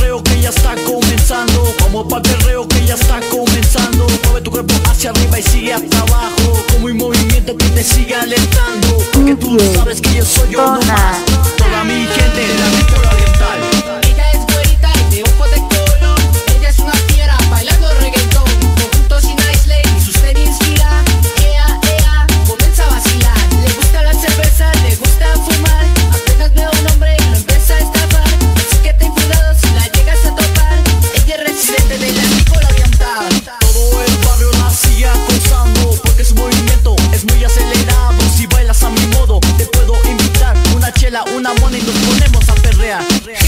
perreo que ya está comenzando. Vamos pa'l perreo que ya está comenzando. Mueve tu cuerpo hacia arriba y sigue hasta abajo, con mi movimiento que te sigue alentando. Porque tú sabes que yo soy uno más. Toda mi gente de la cultura oriental. Ella es güerita y de ojos de color. Ella es una fiera bailando reggaetón. Conjunto sin Isley y su serie inspira. Ea, comienza a vacilar. Le gusta la cerveza, le gusta fumar. Apenas veo un hombre y lo empieza a estafar. Así que ten cuidado si la llegas a topar. Ella es residente de la Nicola oriental. Todo el barrio la sigue acosando, porque su movimiento es muy acelerado. Si bailas a mi modo, te puedo invitar una chela, una mona y nos ponemos a perrear.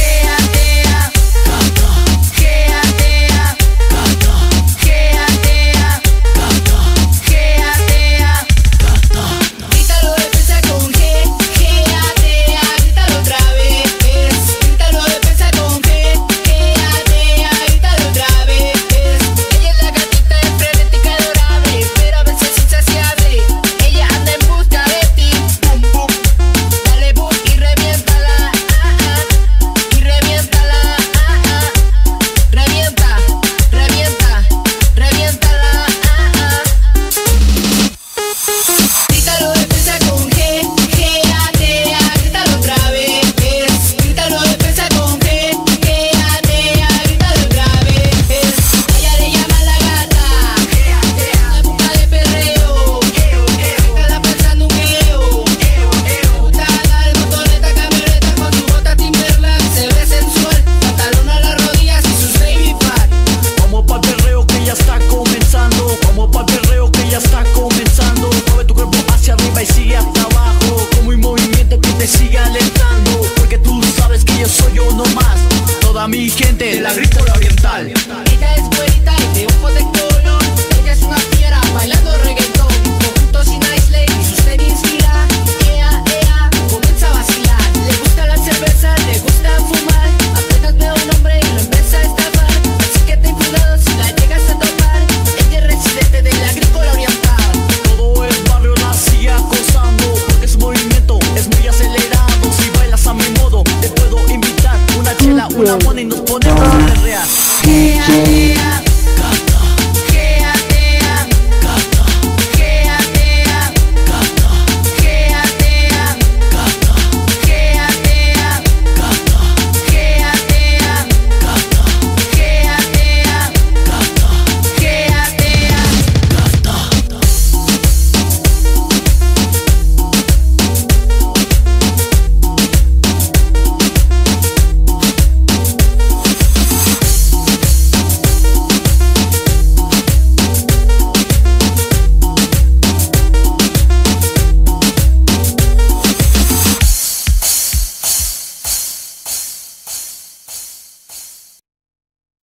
Grítalo de presa con G, G-A-T-A, grítalo otra vez. Grítalo de presa con G, G-A-T-A, grítalo otra vez. Ella es la gatita es frenética y adorable, pero a veces insaciable. Ella anda en busca de ti. Bum, bum, dale boom y reviéntala. Y reviéntala. Revienta, reviéntala. Grítalo de presa con G, G-A-T-A, grítalo otra vez. Grítalo de presa con G, G-A-T-A, grítalo otra vez. Ella le llama la gata, en busca de perreo. Está pensando un geo. Gusta andar en motoneta, camioneta con su bota Timberland. Se ve sensual, pantalón a las rodillas y sus baby fat. Vamos pa'l perreo que ya está comenzando. Vamos pa'l perreo que ya está comenzando. Mueve tu cuerpo hacia arriba y sigue hasta abajo, con mi movimiento que te sigue alentando. Porque tú sabes que yo soy uno más. Toda mi gente de la agrícola oriental. Ella es güerita y de ojos de color. Ella es una fiera bailando reggaetón. Conjunto sin Isley y su serie inspira. Ea, comienza a vacilar. Le gusta la cerveza, le gusta fumar. Apenas veo un hombre y lo empieza a estafar. Así que ten cuidado si la llegas a topar. Ella es residente de la agrícola oriental. Todo el barrio la sigue acosando, porque su movimiento es muy acelerado. Si bailas a mi modo, te puedo invitar una chela, una mona y nos ponemos a perrear. Ea,